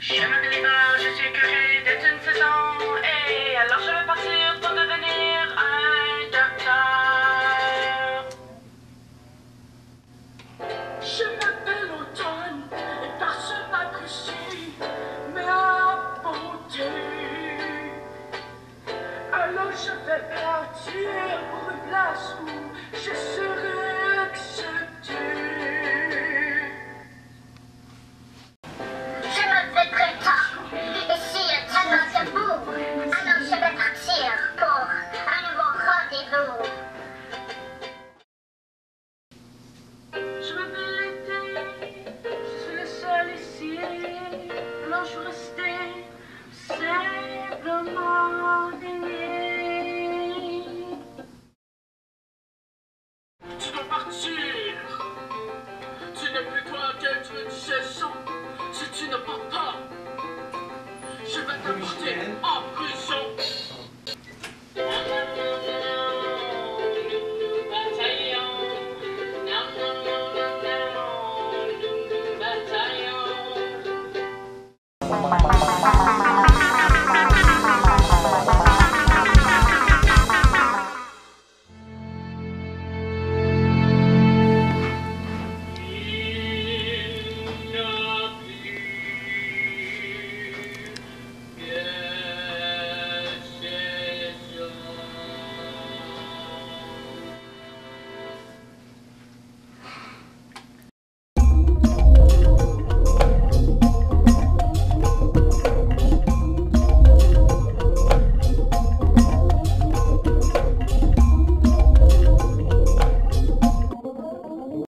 Je me délivre, je suis curé d'être une saison. Et alors je vais partir pour devenir un docteur. Je m'appelle Automne et parce que m'apprécie ma beauté. Alors je vais partir pour une place où je serai accepté. Je me fais très tard. Ici, tellement debout. Alors je vais partir pour un nouveau rendez-vous. Je m'appelle l'été, je suis le seul ici. Alors je reste